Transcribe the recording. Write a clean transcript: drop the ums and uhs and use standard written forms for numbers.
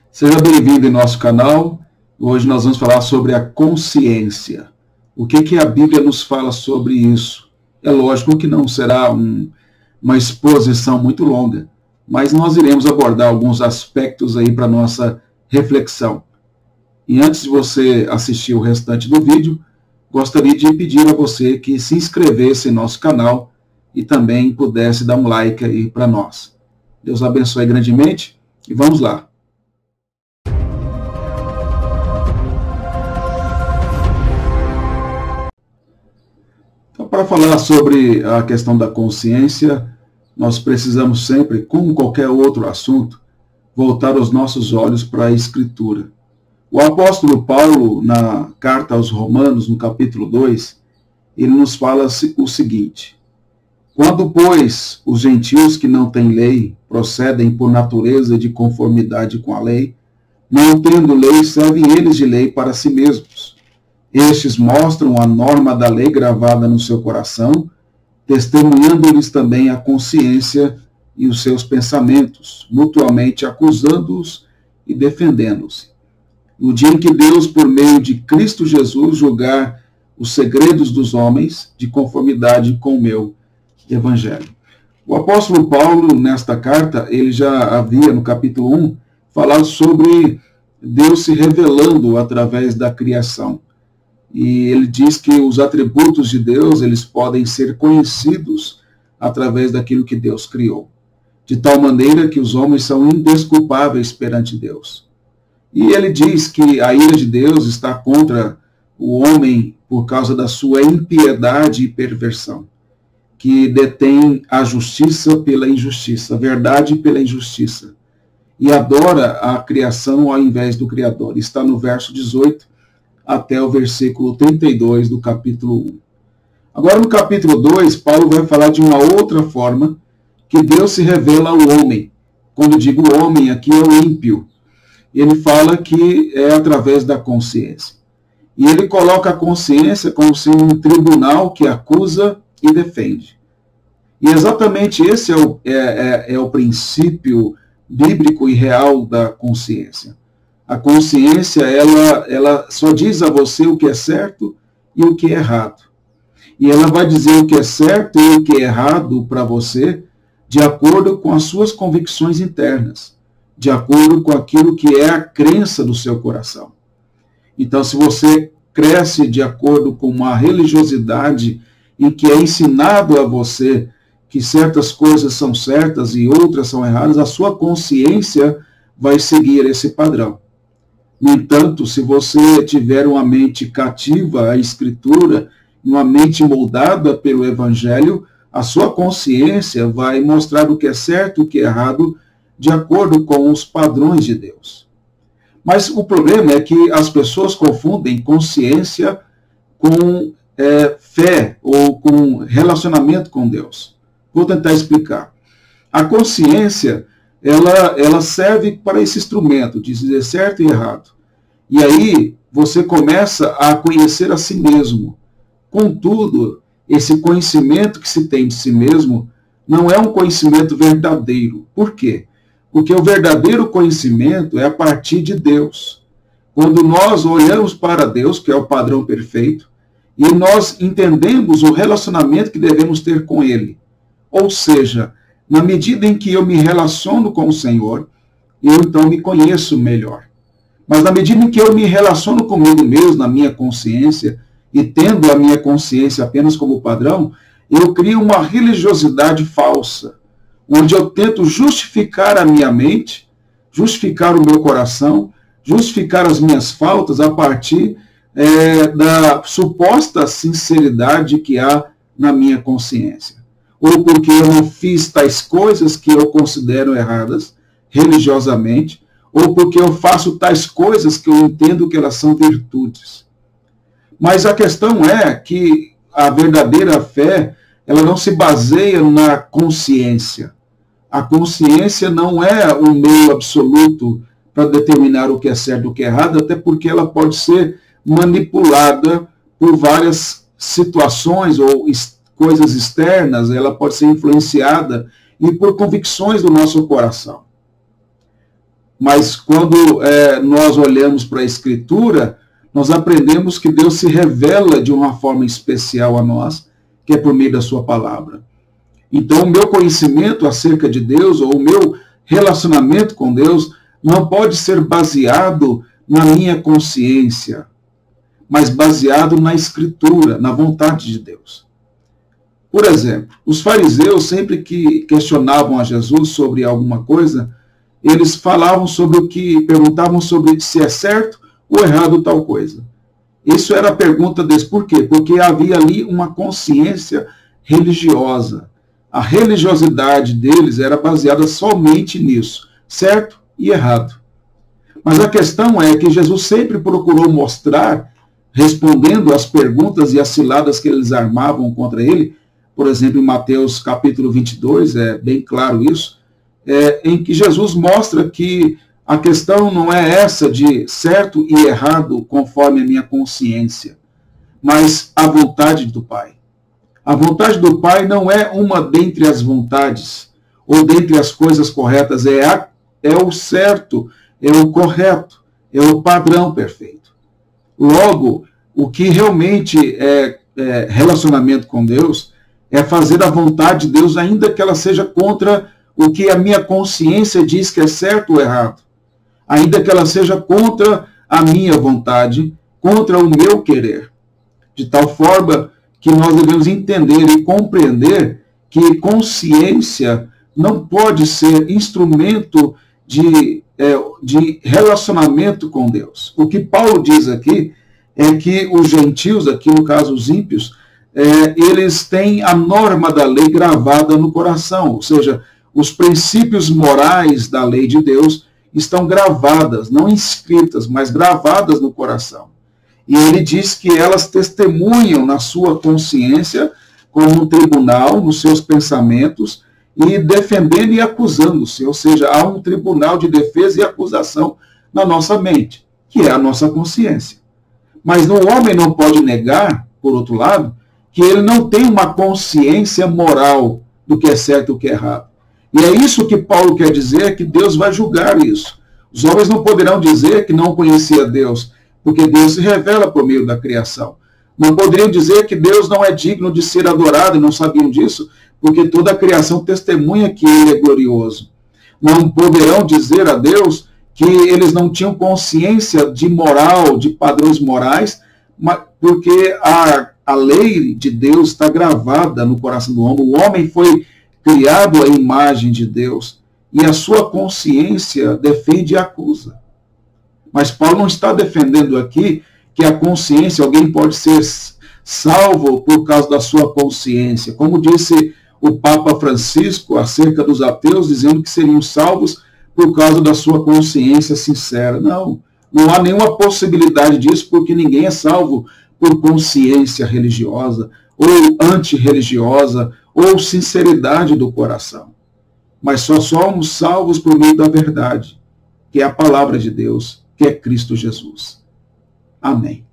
Seja bem-vindo em nosso canal. Hoje nós vamos falar sobre a consciência. O que a Bíblia nos fala sobre isso? É lógico que não será uma exposição muito longa, mas nós iremos abordar alguns aspectos aí para nossa reflexão. E antes de você assistir o restante do vídeo, gostaria de pedir a você que se inscrevesse em nosso canal e também pudesse dar um like aí para nós. Deus abençoe grandemente e vamos lá. Então, para falar sobre a questão da consciência, nós precisamos sempre, como qualquer outro assunto, voltar os nossos olhos para a Escritura. O apóstolo Paulo, na carta aos Romanos, no capítulo 2, ele nos fala o seguinte: quando, pois, os gentios que não têm lei procedem por natureza de conformidade com a lei, não tendo lei, servem eles de lei para si mesmos. Estes mostram a norma da lei gravada no seu coração, testemunhando-lhes também a consciência e os seus pensamentos, mutuamente acusando-os e defendendo-se. No dia em que Deus, por meio de Cristo Jesus, julgar os segredos dos homens, de conformidade com o meu Evangelho. O apóstolo Paulo, nesta carta, ele já havia, no capítulo 1, falado sobre Deus se revelando através da criação. E ele diz que os atributos de Deus, eles podem ser conhecidos através daquilo que Deus criou. De tal maneira que os homens são indesculpáveis perante Deus. E ele diz que a ira de Deus está contra o homem por causa da sua impiedade e perversão, que detém a justiça pela injustiça, a verdade pela injustiça, e adora a criação ao invés do Criador. Está no verso 18 até o versículo 32 do capítulo 1. Agora, no capítulo 2, Paulo vai falar de uma outra forma que Deus se revela ao homem. Quando digo homem, aqui é o ímpio. Ele fala que é através da consciência. E ele coloca a consciência como sendo um tribunal que acusa e defende. E exatamente esse é o princípio bíblico e real da consciência. A consciência, ela só diz a você o que é certo e o que é errado. E ela vai dizer o que é certo e o que é errado para você de acordo com as suas convicções internas, de acordo com aquilo que é a crença do seu coração. Então, se você cresce de acordo com uma religiosidade em que é ensinado a você que certas coisas são certas e outras são erradas, a sua consciência vai seguir esse padrão. No entanto, se você tiver uma mente cativa à Escritura, uma mente moldada pelo Evangelho, a sua consciência vai mostrar o que é certo e o que é errado de acordo com os padrões de Deus. Mas o problema é que as pessoas confundem consciência com fé ou com relacionamento com Deus. Vou tentar explicar. A consciência, ela serve para esse instrumento, de dizer certo e errado. E aí você começa a conhecer a si mesmo. Contudo, esse conhecimento que se tem de si mesmo não é um conhecimento verdadeiro. Por quê? Porque o verdadeiro conhecimento é a partir de Deus. Quando nós olhamos para Deus, que é o padrão perfeito, e nós entendemos o relacionamento que devemos ter com Ele. Ou seja, na medida em que eu me relaciono com o Senhor, eu então me conheço melhor. Mas na medida em que eu me relaciono comigo mesmo, na minha consciência, e tendo a minha consciência apenas como padrão, eu crio uma religiosidade falsa, onde eu tento justificar a minha mente, justificar o meu coração, justificar as minhas faltas a partir da suposta sinceridade que há na minha consciência. Ou porque eu não fiz tais coisas que eu considero erradas, religiosamente, ou porque eu faço tais coisas que eu entendo que elas são virtudes. Mas a questão é que a verdadeira fé, ela não se baseia na consciência. A consciência não é um meio absoluto para determinar o que é certo e o que é errado, até porque ela pode ser manipulada por várias situações ou coisas externas, ela pode ser influenciada e por convicções do nosso coração. Mas quando nós olhamos para a Escritura, nós aprendemos que Deus se revela de uma forma especial a nós, que é por meio da sua palavra. Então, o meu conhecimento acerca de Deus, ou o meu relacionamento com Deus, não pode ser baseado na minha consciência, mas baseado na Escritura, na vontade de Deus. Por exemplo, os fariseus, sempre que questionavam a Jesus sobre alguma coisa, eles falavam sobre o que, perguntavam sobre se é certo ou errado tal coisa. Isso era a pergunta deles. Por quê? Porque havia ali uma consciência religiosa. A religiosidade deles era baseada somente nisso, certo e errado. Mas a questão é que Jesus sempre procurou mostrar, respondendo às perguntas e às ciladas que eles armavam contra ele, por exemplo, em Mateus capítulo 22, é bem claro isso, em que Jesus mostra que a questão não é essa de certo e errado conforme a minha consciência, mas a vontade do Pai. A vontade do Pai não é uma dentre as vontades, ou dentre as coisas corretas, é o certo, é o correto, é o padrão perfeito. Logo, o que realmente é relacionamento com Deus é fazer a vontade de Deus, ainda que ela seja contra o que a minha consciência diz que é certo ou errado. Ainda que ela seja contra a minha vontade, contra o meu querer. De tal forma que nós devemos entender e compreender que consciência não pode ser instrumento de relacionamento com Deus. O que Paulo diz aqui é que os gentios, aqui no caso os ímpios, eles têm a norma da lei gravada no coração, ou seja, os princípios morais da lei de Deus estão gravadas, não escritas, mas gravadas no coração. E ele diz que elas testemunham na sua consciência, como um tribunal, nos seus pensamentos, e defendendo e acusando-se, ou seja, há um tribunal de defesa e acusação na nossa mente, que é a nossa consciência. Mas o homem não pode negar, por outro lado, que ele não tem uma consciência moral do que é certo e o que é errado. E é isso que Paulo quer dizer, que Deus vai julgar isso. Os homens não poderão dizer que não conhecia Deus, porque Deus se revela por meio da criação. Não poderiam dizer que Deus não é digno de ser adorado, e não sabiam disso, porque toda a criação testemunha que Ele é glorioso. Não poderão dizer a Deus que eles não tinham consciência de moral, de padrões morais, porque a lei de Deus está gravada no coração do homem. O homem foi criado à imagem de Deus, e a sua consciência defende e acusa. Mas Paulo não está defendendo aqui que a consciência, alguém pode ser salvo por causa da sua consciência. Como disse o Papa Francisco acerca dos ateus, dizendo que seriam salvos por causa da sua consciência sincera. Não há nenhuma possibilidade disso, porque ninguém é salvo por consciência religiosa, ou antirreligiosa, ou sinceridade do coração. Mas só somos salvos por meio da verdade, que é a palavra de Deus, que é Cristo Jesus. Amém.